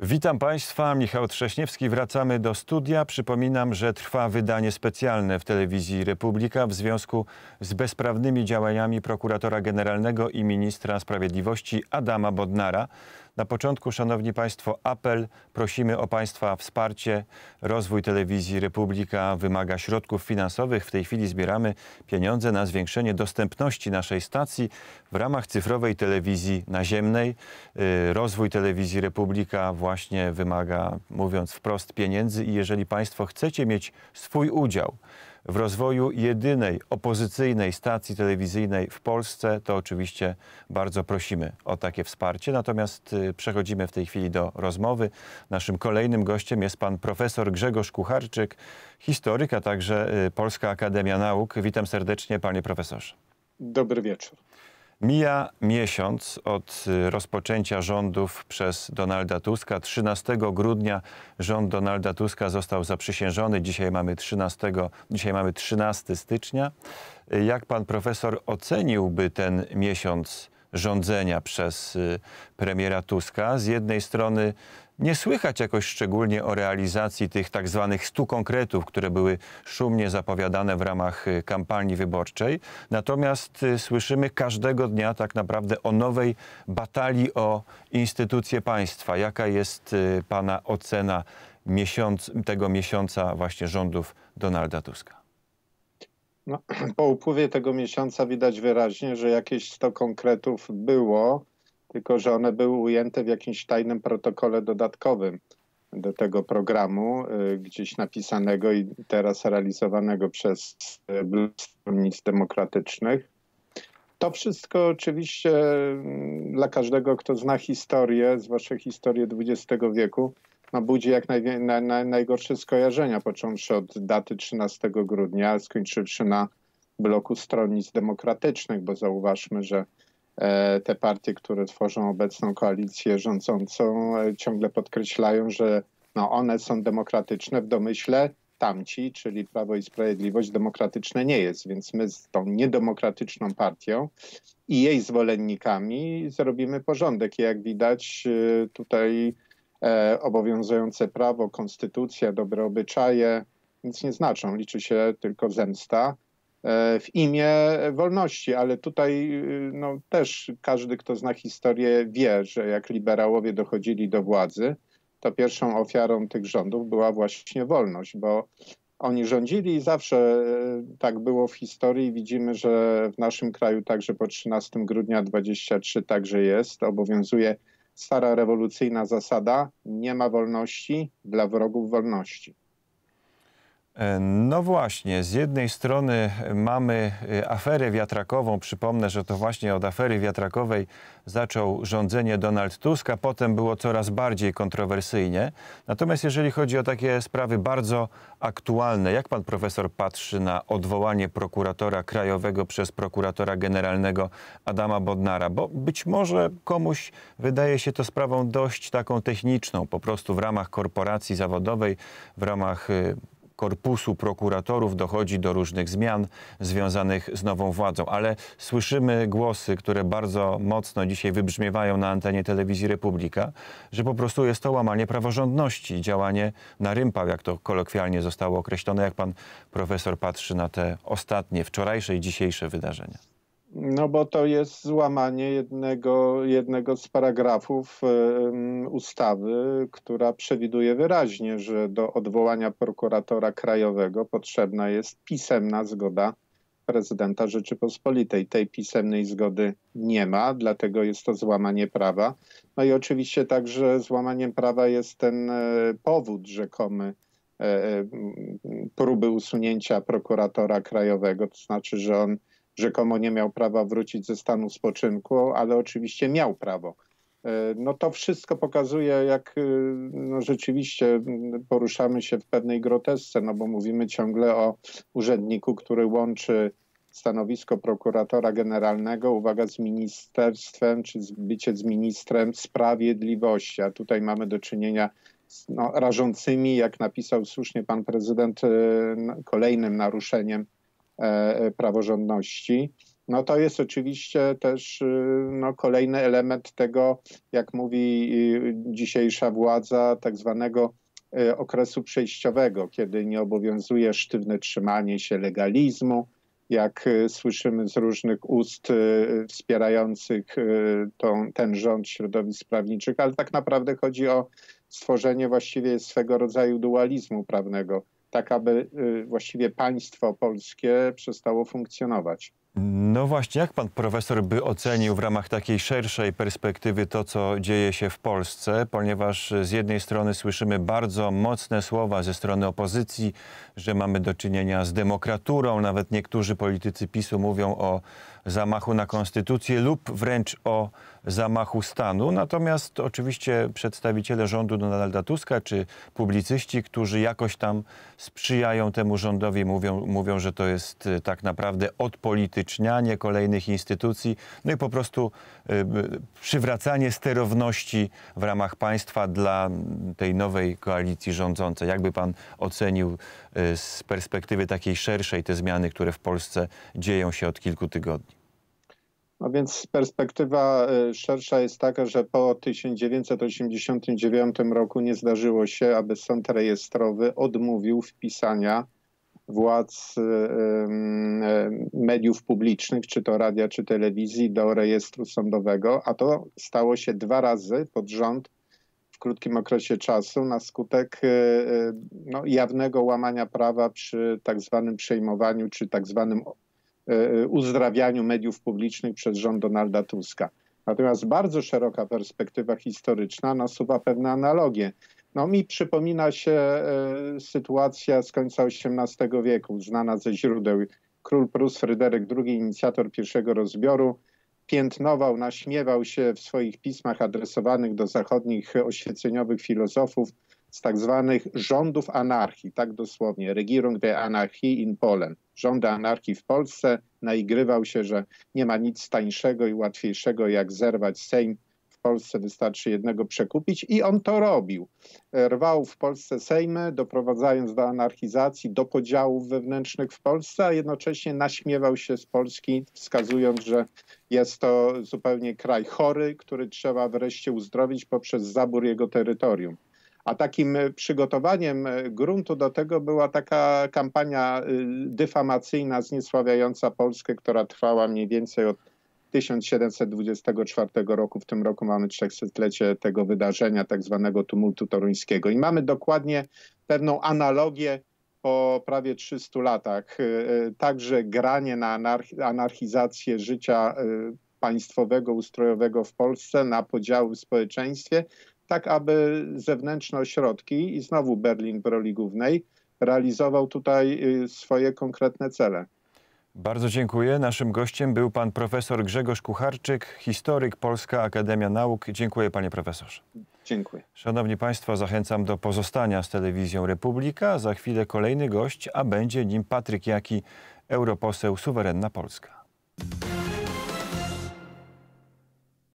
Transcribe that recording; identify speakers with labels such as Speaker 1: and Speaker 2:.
Speaker 1: Witam Państwa, Michał Trześniewski. Wracamy do studia. Przypominam, że trwa wydanie specjalne w Telewizji Republika w związku z bezprawnymi działaniami prokuratora generalnego i ministra sprawiedliwości Adama Bodnara. Na początku, Szanowni Państwo, apel. Prosimy o Państwa wsparcie. Rozwój Telewizji Republika wymaga środków finansowych. W tej chwili zbieramy pieniądze na zwiększenie dostępności naszej stacji w ramach cyfrowej telewizji naziemnej. Rozwój Telewizji Republika właśnie wymaga, mówiąc wprost, pieniędzy i jeżeli Państwo chcecie mieć swój udział w rozwoju jedynej opozycyjnej stacji telewizyjnej w Polsce, to oczywiście bardzo prosimy o takie wsparcie. Natomiast przechodzimy w tej chwili do rozmowy. Naszym kolejnym gościem jest pan profesor Grzegorz Kucharczyk, historyk, a także Polska Akademia Nauk. Witam serdecznie, panie profesorze.
Speaker 2: Dobry wieczór.
Speaker 1: Mija miesiąc od rozpoczęcia rządów przez Donalda Tuska. 13 grudnia rząd Donalda Tuska został zaprzysiężony. Dzisiaj mamy 13 stycznia. Jak pan profesor oceniłby ten miesiąc rządzenia przez premiera Tuska? Z jednej strony nie słychać jakoś szczególnie o realizacji tych tak zwanych 100 konkretów, które były szumnie zapowiadane w ramach kampanii wyborczej. Natomiast słyszymy każdego dnia tak naprawdę o nowej batalii o instytucje państwa. Jaka jest pana ocena tego miesiąca właśnie rządów Donalda Tuska?
Speaker 2: No, po upływie tego miesiąca widać wyraźnie, że jakieś 100 konkretów było, tylko że one były ujęte w jakimś tajnym protokole dodatkowym do tego programu, gdzieś napisanego i teraz realizowanego przez Blok Stronnictw Demokratycznych. To wszystko oczywiście dla każdego, kto zna historię, zwłaszcza historię XX wieku, budzi jak najgorsze skojarzenia, począwszy od daty 13 grudnia, skończywszy na Bloku Stronnictw Demokratycznych, bo zauważmy, że te partie, które tworzą obecną koalicję rządzącą, ciągle podkreślają, że one są demokratyczne w domyśle. Tamci, czyli Prawo i Sprawiedliwość, demokratyczne nie jest, więc my z tą niedemokratyczną partią i jej zwolennikami zrobimy porządek. I jak widać tutaj obowiązujące prawo, konstytucja, dobre obyczaje nic nie znaczą. Liczy się tylko zemsta w imię wolności, ale tutaj też każdy, kto zna historię, wie, że jak liberałowie dochodzili do władzy, to pierwszą ofiarą tych rządów była właśnie wolność, bo oni rządzili i zawsze tak było w historii. Widzimy, że w naszym kraju także po 13 grudnia 23 także jest. Obowiązuje stara rewolucyjna zasada: nie ma wolności dla wrogów wolności.
Speaker 1: No właśnie, z jednej strony mamy aferę wiatrakową. Przypomnę, że to właśnie od afery wiatrakowej zaczął rządzenie Donald Tusk, a potem było coraz bardziej kontrowersyjnie. Natomiast jeżeli chodzi o takie sprawy bardzo aktualne, jak pan profesor patrzy na odwołanie prokuratora krajowego przez prokuratora generalnego Adama Bodnara? Bo być może komuś wydaje się to sprawą dość taką techniczną, po prostu w ramach korporacji zawodowej, w ramach korpusu prokuratorów dochodzi do różnych zmian związanych z nową władzą. Ale słyszymy głosy, które bardzo mocno dzisiaj wybrzmiewają na antenie Telewizji Republika, że po prostu jest to łamanie praworządności, działanie na rympał, jak to kolokwialnie zostało określone. Jak pan profesor patrzy na te ostatnie, wczorajsze i dzisiejsze wydarzenia?
Speaker 2: No bo to jest złamanie jednego z paragrafów ustawy, która przewiduje wyraźnie, że do odwołania prokuratora krajowego potrzebna jest pisemna zgoda prezydenta Rzeczypospolitej. Tej pisemnej zgody nie ma, dlatego jest to złamanie prawa. No i oczywiście także złamaniem prawa jest ten powód rzekomy próby usunięcia prokuratora krajowego, to znaczy, że on rzekomo nie miał prawa wrócić ze stanu spoczynku, ale oczywiście miał prawo. No to wszystko pokazuje, jak rzeczywiście poruszamy się w pewnej grotesce, no bo mówimy ciągle o urzędniku, który łączy stanowisko prokuratora generalnego, uwaga, z ministerstwem, czy bycie z ministrem sprawiedliwości. A tutaj mamy do czynienia z rażącymi, jak napisał słusznie pan prezydent, kolejnym naruszeniem praworządności. No to jest oczywiście też no, kolejny element tego, jak mówi dzisiejsza władza, tak zwanego okresu przejściowego, kiedy nie obowiązuje sztywne trzymanie się legalizmu, jak słyszymy z różnych ust wspierających ten rząd środowisk prawniczych, ale tak naprawdę chodzi o stworzenie właściwie swego rodzaju dualizmu prawnego, tak aby właściwie państwo polskie przestało funkcjonować.
Speaker 1: No właśnie, jak pan profesor by ocenił w ramach takiej szerszej perspektywy to, co dzieje się w Polsce, ponieważ z jednej strony słyszymy bardzo mocne słowa ze strony opozycji, że mamy do czynienia z demokraturą, nawet niektórzy politycy PiS-u mówią o zamachu na konstytucję lub wręcz o zamachu stanu. Natomiast oczywiście przedstawiciele rządu Donalda Tuska czy publicyści, którzy jakoś tam sprzyjają temu rządowi, mówią, że to jest tak naprawdę odpolitycznianie kolejnych instytucji, no i po prostu przywracanie sterowności w ramach państwa dla tej nowej koalicji rządzącej. Jakby pan ocenił z perspektywy takiej szerszej te zmiany, które w Polsce dzieją się od kilku tygodni?
Speaker 2: No więc perspektywa szersza jest taka, że po 1989 roku nie zdarzyło się, aby sąd rejestrowy odmówił wpisania władz mediów publicznych, czy to radia, czy telewizji, do rejestru sądowego, a to stało się 2 razy pod rząd w krótkim okresie czasu na skutek no, jawnego łamania prawa przy tak zwanym przejmowaniu, czy tak zwanym uzdrawianiu mediów publicznych przez rząd Donalda Tuska. Natomiast bardzo szeroka perspektywa historyczna nasuwa pewne analogie. No, mi przypomina się sytuacja z końca XVIII wieku, znana ze źródeł. Król Prus Fryderyk II, inicjator pierwszego rozbioru, piętnował, naśmiewał się w swoich pismach adresowanych do zachodnich oświeceniowych filozofów z tak zwanych rządów anarchii, tak dosłownie, Regierung der Anarchie in Polen, rządy anarchii w Polsce. Naigrywał się, że nie ma nic tańszego i łatwiejszego jak zerwać Sejm. W Polsce wystarczy jednego przekupić i on to robił. Rwał w Polsce sejmy, doprowadzając do anarchizacji, do podziałów wewnętrznych w Polsce, a jednocześnie naśmiewał się z Polski, wskazując, że jest to zupełnie kraj chory, który trzeba wreszcie uzdrowić poprzez zabór jego terytorium. A takim przygotowaniem gruntu do tego była taka kampania dyfamacyjna, zniesławiająca Polskę, która trwała mniej więcej od 1724 roku. W tym roku mamy 300-lecie tego wydarzenia, tak zwanego tumultu toruńskiego. I mamy dokładnie pewną analogię po prawie 300 latach. Także granie na anarchizację życia państwowego, ustrojowego w Polsce, na podziały w społeczeństwie, tak aby zewnętrzne ośrodki, i znowu Berlin w roli głównej, realizował tutaj swoje konkretne cele.
Speaker 1: Bardzo dziękuję. Naszym gościem był pan profesor Grzegorz Kucharczyk, historyk, Polska Akademia Nauk. Dziękuję, panie profesorze.
Speaker 2: Dziękuję.
Speaker 1: Szanowni państwo, zachęcam do pozostania z Telewizją Republika. Za chwilę kolejny gość, a będzie nim Patryk Jaki, europoseł Suwerenna Polska.